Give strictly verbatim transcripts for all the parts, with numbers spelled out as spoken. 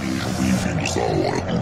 Bem-vindos à hora do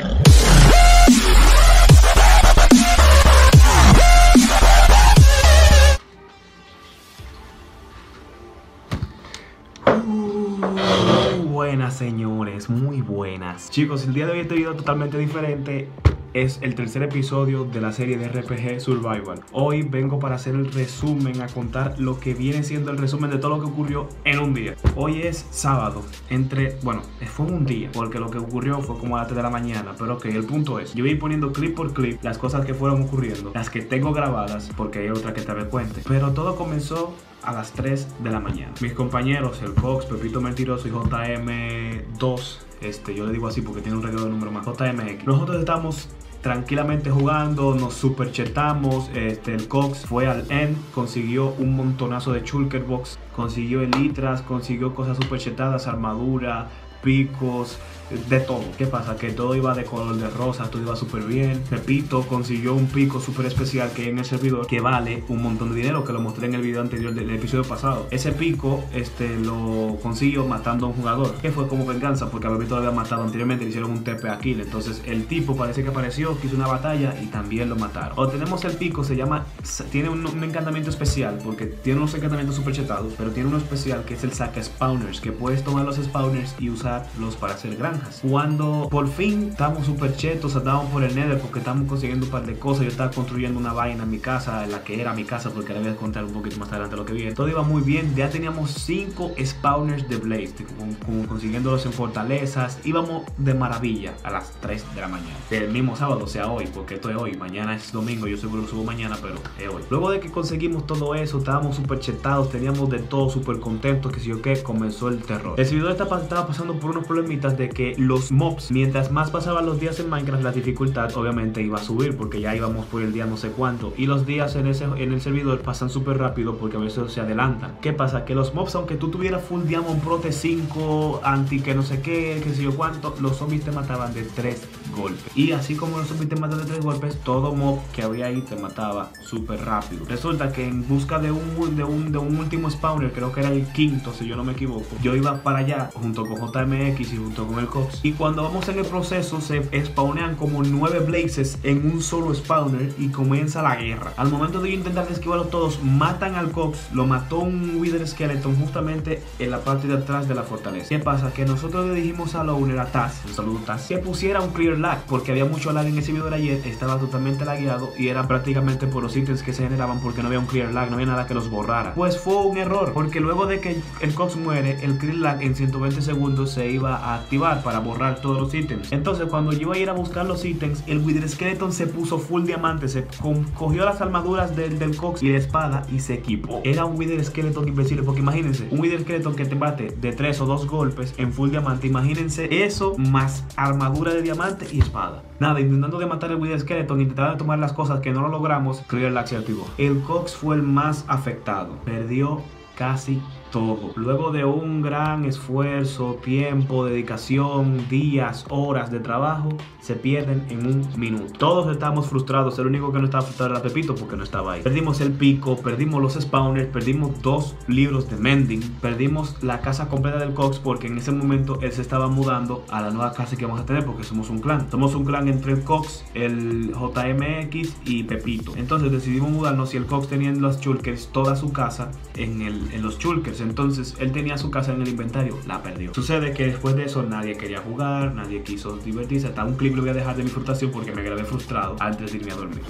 Uh, buenas señores, muy buenas. Chicos, el día de hoy este video totalmente diferente. Es el tercer episodio de la serie de R P G Survival. Hoy vengo para hacer el resumen, a contar lo que viene siendo el resumen de todo lo que ocurrió en un día. Hoy es sábado, entre, bueno, fue un día, porque lo que ocurrió fue como a las tres de la mañana. Pero ok, el punto es, yo voy poniendo clip por clip las cosas que fueron ocurriendo, las que tengo grabadas, porque hay otra que te recuente. Pero todo comenzó a las tres de la mañana. Mis compañeros, el Cox, Pepito Mentiroso y J M dos, este, yo le digo así porque tiene un regalo de número más, J M X. Nosotros estamos tranquilamente jugando, nos superchetamos. Este, el Cox fue al end, consiguió un montonazo de Shulker Box, consiguió elitras, consiguió cosas superchetadas, armadura, picos, de todo. ¿Qué pasa? Que todo iba de color de rosa, todo iba súper bien. Pepito consiguió un pico súper especial que hay en el servidor que vale un montón de dinero, que lo mostré en el video anterior del episodio pasado. Ese pico este, lo consiguió matando a un jugador, que fue como venganza porque a Pepito lo había matado anteriormente, le hicieron un T P a Kill. Entonces el tipo parece que apareció, quiso una batalla y también lo mataron. O tenemos el pico, se llama, tiene un, un encantamiento especial, porque tiene unos encantamientos súper chetados, pero tiene uno especial que es el saca spawners, que puedes tomar los spawners y usarlos para hacer granjas. Cuando por fin estamos super chetos, andamos por el Nether porque estamos consiguiendo un par de cosas. Yo estaba construyendo una vaina en mi casa, la que era mi casa, porque le voy a contar un poquito más adelante lo que viene. Todo iba muy bien, ya teníamos cinco spawners de Blaze, con, con, consiguiéndolos en fortalezas. Íbamos de maravilla a las tres de la mañana del mismo sábado, o sea hoy, porque esto es hoy, mañana es domingo, yo seguro lo subo mañana, pero es hoy. Luego de que conseguimos todo eso, estábamos super chetados, teníamos de todo, súper contentos, que si yo qué, comenzó el terror. El servidor estaba, estaba pasando por unos problemitas de que los mobs, mientras más pasaban los días en Minecraft, la dificultad obviamente iba a subir, porque ya íbamos por el día no sé cuánto, y los días en, ese, en el servidor pasan súper rápido porque a veces se adelantan. ¿Qué pasa? Que los mobs, aunque tú tuvieras full diamond, prote cinco, anti que no sé qué, que sé yo cuánto, los zombies te mataban de tres golpes. Y así como los zombies te matan de tres golpes, todo mob que había ahí te mataba súper rápido. Resulta que en busca de un, de, un, de un último spawner, creo que era el quinto si yo no me equivoco, yo iba para allá junto con J M X y junto con el Cox, y cuando vamos en el proceso se spawnean como nueve blazes en un solo spawner y comienza la guerra. Al momento de yo intentar esquivarlos todos, matan al Cox, lo mató un Wither Skeleton justamente en la parte de atrás de la fortaleza. ¿Qué pasa? Que nosotros le dijimos al owner, a Taz, un saludo Taz, que pusiera un clear lag, porque había mucho lag en ese video de ayer, estaba totalmente lagueado y era prácticamente por los ítems que se generaban, porque no había un clear lag, no había nada que los borrara. Pues fue un error, porque luego de que el Cox muere, el clear lag en ciento veinte segundos se iba a activar para borrar todos los ítems. Entonces cuando yo iba a ir a buscar los ítems, el Wither Skeleton se puso full diamante, se cogió las armaduras del, del Cox y la espada y se equipó. Era un Wither Skeleton invencible, porque imagínense, un Wither Skeleton que te bate de tres o dos golpes en full diamante, imagínense eso más armadura de diamante y espada. Nada, intentando de matar el Wither Skeleton, intentando de tomar las cosas que no lo logramos, Clear Lag se activó. El Cox fue el más afectado, perdió casi todo. Luego de un gran esfuerzo, tiempo, dedicación, días, horas de trabajo, se pierden en un minuto. Todos estamos frustrados. El único que no estaba frustrado era Pepito porque no estaba ahí. Perdimos el pico, perdimos los spawners, perdimos dos libros de mending, perdimos la casa completa del Cox, porque en ese momento él se estaba mudando a la nueva casa que vamos a tener, porque somos un clan. Somos un clan entre el Cox, el J M X y Pepito. Entonces decidimos mudarnos, y el Cox tenía en los Shulkers toda su casa en, el, en los Shulkers. Entonces él tenía su casa en el inventario, la perdió. Sucede que después de eso nadie quería jugar, nadie quiso divertirse. Hasta un clip lo voy a dejar de mi frustración porque me grabé frustrado antes de irme a dormir.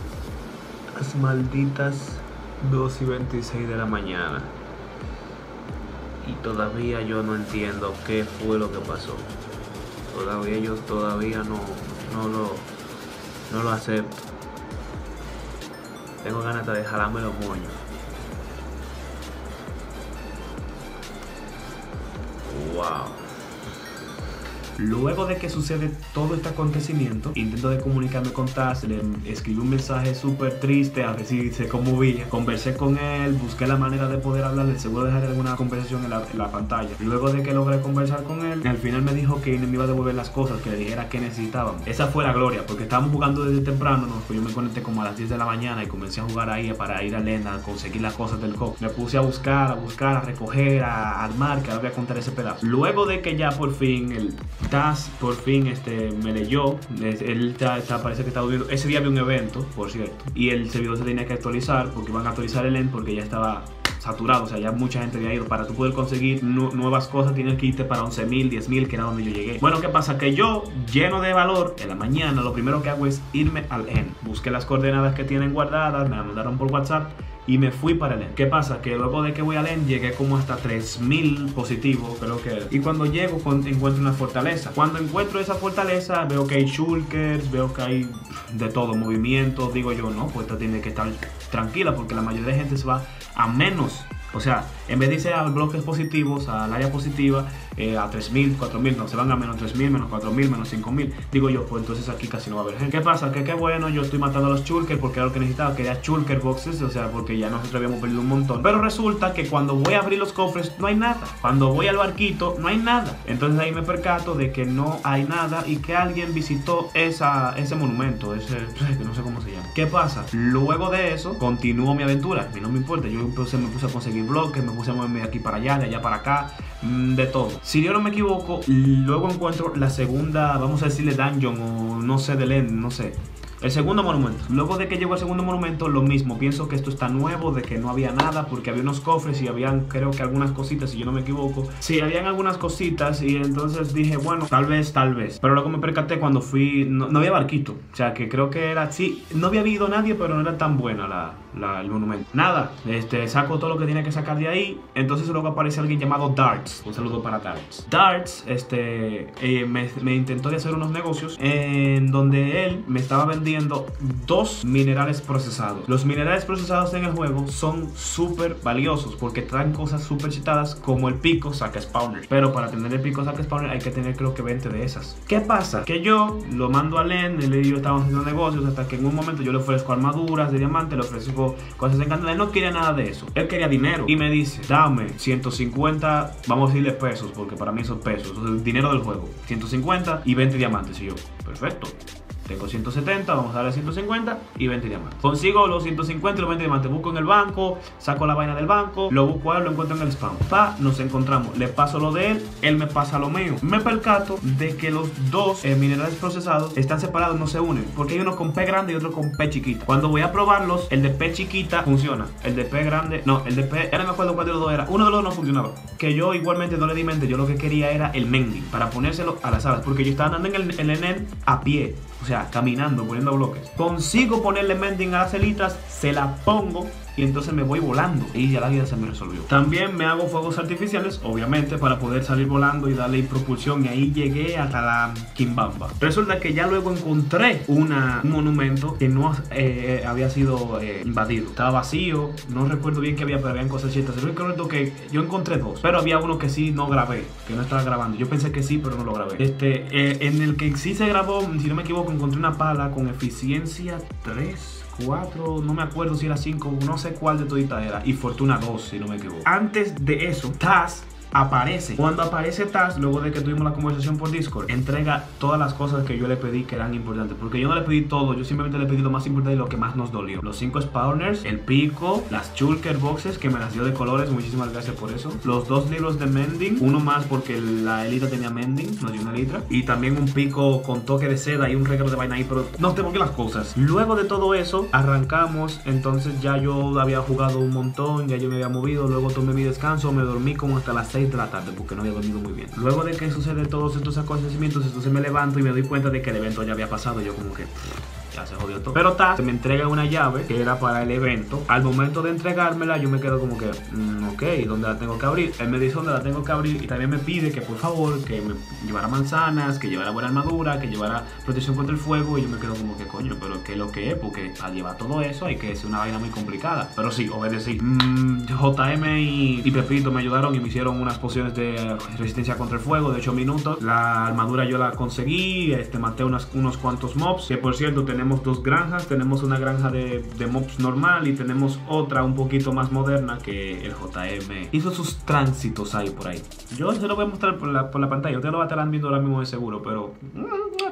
Las malditas dos y veintiséis de la mañana y todavía yo no entiendo qué fue lo que pasó. Todavía yo todavía no, no lo no lo acepto. Tengo ganas de jalarme los moños. Wow. Luego de que sucede todo este acontecimiento, intento de comunicarme con Taz, le escribí un mensaje súper triste a ver si se conmovía. Conversé con él, busqué la manera de poder hablarle, seguro dejaré alguna conversación en la, en la pantalla. Luego de que logré conversar con él, al final me dijo que me iba a devolver las cosas, que le dijera que necesitábamos. Esa fue la gloria, porque estábamos jugando desde temprano, ¿no? Pues yo me conecté como a las diez de la mañana y comencé a jugar ahí para ir a Lena, a conseguir las cosas del Cox. Me puse a buscar, a buscar, a recoger, a armar, que ahora voy a contar ese pedazo. Luego de que ya por fin el Taz por fin este, me leyó. Él está, está, parece que está durmiendo. Ese día había un evento, por cierto, y el servidor se tenía que actualizar porque iban a actualizar el end porque ya estaba saturado, o sea, ya mucha gente había ido. Para tú poder conseguir nu nuevas cosas tienes que irte para once mil, diez mil, que era donde yo llegué. Bueno, ¿qué pasa? Que yo, lleno de valor, en la mañana lo primero que hago es irme al end. Busqué las coordenadas que tienen guardadas, me las mandaron por WhatsApp y me fui para el end. ¿Qué pasa? Que luego de que voy al end llegué como hasta tres mil positivos, creo que era. Y cuando llego encuentro una fortaleza. Cuando encuentro esa fortaleza veo que hay shulkers, veo que hay de todo, movimiento. Digo yo, no, pues esta tiene que estar tranquila porque la mayoría de gente se va a menos. O sea, en vez de irse a bloques positivos, al área positiva, eh, a tres mil, cuatro mil, no, se van a menos tres mil, menos cuatro mil, menos cinco mil. Digo yo, pues entonces aquí casi no va a haber gente. ¿Qué pasa? Que qué bueno, yo estoy matando a los shulker porque era lo que necesitaba, quería shulker boxes, o sea, porque ya nosotros habíamos perdido un montón. Pero resulta que cuando voy a abrir los cofres no hay nada. Cuando voy al barquito no hay nada. Entonces ahí me percato de que no hay nada y que alguien visitó esa, ese monumento, ese, no sé cómo se llama. ¿Qué pasa? Luego de eso, continúo mi aventura. A mí no me importa, yo entonces me puse a conseguir bloques, me puse a moverme de aquí para allá, de allá para acá, de todo. Si yo no me equivoco, luego encuentro la segunda, vamos a decirle dungeon o no sé, del end, no sé. El segundo monumento. Luego de que llegó el segundo monumento, lo mismo. Pienso que esto está nuevo, de que no había nada, porque había unos cofres y habían, creo que algunas cositas, si yo no me equivoco. Sí, habían algunas cositas y entonces dije, bueno, tal vez, tal vez. Pero luego me percaté cuando fui, no, no había barquito. O sea, que creo que era, sí, no había habido nadie, pero no era tan buena la, la, el monumento. Nada, este, saco todo lo que tenía que sacar de ahí. Entonces luego aparece alguien llamado Darts. Un saludo para Darts. Darts, este, eh, me, me intentó de hacer unos negocios en donde él me estaba vendiendo dos minerales procesados. Los minerales procesados en el juego son súper valiosos porque traen cosas súper chitadas como el pico saca spawner. Pero para tener el pico saca spawner hay que tener creo que veinte de esas. ¿Qué pasa? Que yo lo mando a Len, él y yo estábamos haciendo negocios hasta que en un momento yo le ofrezco armaduras de diamante, le ofrezco cosas encantadas. Él no quería nada de eso. Él quería dinero y me dice, dame ciento cincuenta, vamos a decirle pesos porque para mí son pesos, es el dinero del juego. ciento cincuenta y veinte diamantes. Y yo, perfecto. Tengo ciento setenta, vamos a darle ciento cincuenta y veinte diamantes. Consigo los ciento cincuenta y los veinte diamantes. Busco en el banco, saco la vaina del banco, lo busco a él, lo encuentro en el spam. Pa, nos encontramos. Le paso lo de él, él me pasa lo mío. Me percato de que los dos eh, minerales procesados están separados, no se unen. Porque hay uno con P grande y otro con P chiquita. Cuando voy a probarlos, el de P chiquita funciona. El de P grande, no, el de P, ya no me acuerdo cuál de los dos era. Uno de los dos no funcionaba. Que yo igualmente no le di mente. Yo lo que quería era el mending para ponérselo a las alas. Porque yo estaba andando en el, en el end a pie. O sea, caminando, poniendo bloques. Consigo ponerle mending a las elitras, se la pongo y entonces me voy volando y ya la vida se me resolvió. También me hago fuegos artificiales, obviamente, para poder salir volando y darle propulsión. Y ahí llegué hasta la Kimbamba. Resulta que ya luego encontré una, un monumento que no eh, había sido eh, invadido. Estaba vacío, no recuerdo bien qué había, pero habían cosas chitas. Yo recuerdo que yo encontré dos, pero había uno que sí no grabé, que no estaba grabando. Yo pensé que sí, pero no lo grabé. Este, eh, en el que sí se grabó, si no me equivoco, encontré una pala con eficiencia tres. cuatro, no me acuerdo si era cinco, no sé cuál de todita era, y fortuna dos, si no me equivoco. Antes de eso, Taz aparece. Cuando aparece Taz, luego de que tuvimos la conversación por Discord, entrega todas las cosas que yo le pedí que eran importantes. Porque yo no le pedí todo, yo simplemente le pedí lo más importante y lo que más nos dolió. Los cinco spawners, el pico, las shulker boxes que me las dio de colores, muchísimas gracias por eso. Los dos libros de mending, uno más porque la elita tenía mending, nos dio una elitra. Y también un pico con toque de seda y un regalo de vaina ahí, pero no te porque las cosas. Luego de todo eso, arrancamos. Entonces ya yo había jugado un montón, ya yo me había movido, luego tomé mi descanso, me dormí como hasta las seis de la tarde porque no había dormido muy bien. Luego de que sucede todos estos acontecimientos, entonces me levanto y me doy cuenta de que el evento ya había pasado. Yo como que ya se jodió todo. Pero ta, se me entrega una llave que era para el evento. Al momento de entregármela, yo me quedo como que, mmm, ok, ¿dónde la tengo que abrir? Él me dice dónde la tengo que abrir y también me pide que por favor, que me llevara manzanas, que llevara buena armadura, que llevara protección contra el fuego. Y yo me quedo como que, coño, pero ¿qué es lo que es? Porque al llevar todo eso hay que ser una vaina muy complicada. Pero sí, obedecí. Mm, J M y, y Pepito me ayudaron y me hicieron unas pociones de resistencia contra el fuego de ocho minutos. La armadura yo la conseguí, este, maté unas, unos cuantos mobs, que por cierto tenemos Tenemos dos granjas, tenemos una granja de, de mobs normal y tenemos otra un poquito más moderna que el J M hizo sus tránsitos ahí por ahí. Yo se lo voy a mostrar por la, por la pantalla, ustedes lo van a estar viendo ahora mismo de seguro, pero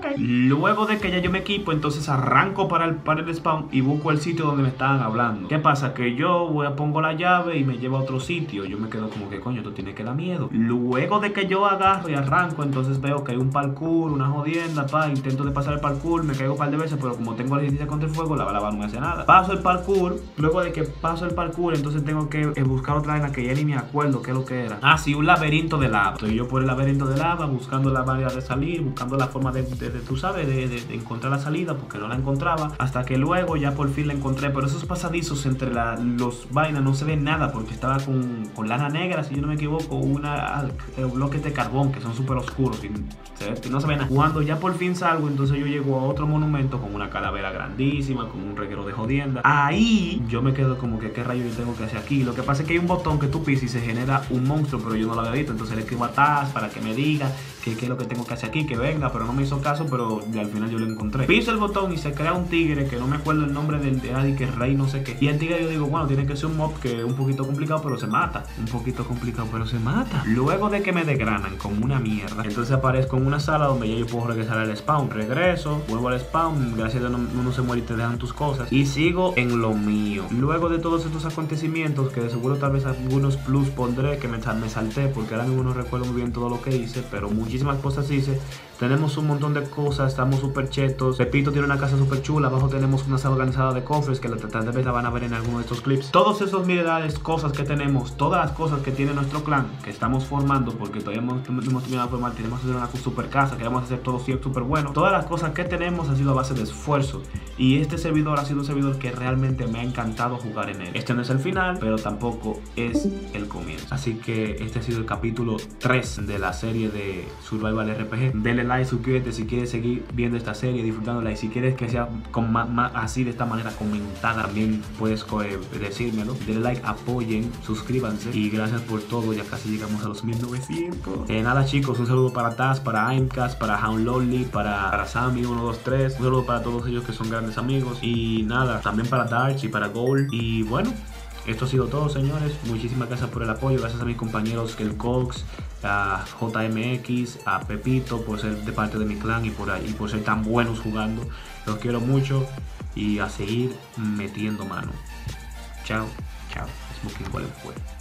ok. Luego de que ya yo me equipo, entonces arranco para el, para el spawn y busco el sitio donde me estaban hablando. ¿Qué pasa? Que yo voy a pongo la llave y me lleva a otro sitio. Yo me quedo como que coño, esto tiene que dar miedo. Luego de que yo agarro y arranco, entonces veo que hay un parkour, una jodienda, pa, intento de pasar el parkour, me caigo un par de veces, pero como tengo resistencia contra el fuego, la bala no me hace nada. Paso el parkour, luego de que paso el parkour, entonces tengo que eh, buscar otra vaina que ya ni me acuerdo qué es lo que era. Ah, sí, un laberinto de lava. Estoy yo por el laberinto de lava, buscando la manera de salir, buscando la forma de, de, de tú sabes, de, de, de encontrar la salida, porque no la encontraba, hasta que luego ya por fin la encontré. Pero esos pasadizos entre la, los vainas no se ve nada, porque estaba con, con lana negra, si yo no me equivoco, una eh, bloques de carbón que son súper oscuros y se ve, no se ve nada. Cuando ya por fin salgo, entonces yo llego a otro monumento con una calavera grandísima, con un reguero de jodienda. Ahí yo me quedo como que qué rayo yo tengo que hacer aquí. Lo que pasa es que hay un botón que tú pisas y se genera un monstruo, pero yo no lo había visto, entonces le escribo a Taz para que me diga qué es lo que tengo que hacer aquí, que venga, pero no me hizo caso, pero al final yo lo encontré. Piso el botón y se crea un tigre que no me acuerdo el nombre del de nadie, que es rey no sé qué. Y el tigre yo digo, bueno, tiene que ser un mob que es un poquito complicado, pero se mata. Un poquito complicado, pero se mata. Luego de que me desgranan como una mierda, entonces aparezco en una sala donde ya yo puedo regresar al spawn. Regreso, vuelvo al spawn, gracias a Dios no, uno se muere y te dejan tus cosas. Y sigo en lo mío. Luego de todos estos acontecimientos, que de seguro tal vez algunos plus pondré, que me, me salté, porque ahora mismo no recuerdo muy bien todo lo que hice, pero muchísimas cosas hice. Tenemos un montón de cosas, estamos súper chetos. Pepito tiene una casa súper chula. Abajo tenemos una sala organizada de cofres que tal vez la van a ver en alguno de estos clips. Todos esos minerales, cosas que tenemos, todas las cosas que tiene nuestro clan, que estamos formando, porque todavía hemos, hemos terminado de formar, tenemos que hacer una super casa, queremos hacer todo súper bueno. Todas las cosas que tenemos ha sido a base de esfuerzo. Y este servidor ha sido un servidor que realmente me ha encantado jugar en él. Este no es el final, pero tampoco es el comienzo. Así que este ha sido el capítulo tres de la serie de Survival R P G. Denle like, suscríbete si quieres seguir viendo esta serie, disfrutándola, y si quieres que sea con más, más así, de esta manera comentada, también puedes eh, decírmelo. Denle like, apoyen, suscríbanse y gracias por todo. Ya casi llegamos a los mil novecientos. Eh, nada chicos, un saludo para Taz, para Aimcast, para Hound Lolly, para, para Sammy uno dos tres, un saludo para todos ellos que son grandes amigos, y nada, también para Darch y para Gold. Y bueno, esto ha sido todo, señores. Muchísimas gracias por el apoyo. Gracias a mis compañeros, que el Cox, a J M X, a Pepito, por ser de parte de mi clan y por, ahí, por ser tan buenos jugando. Los quiero mucho y a seguir metiendo mano. Chao, chao. Smoking Golem fue.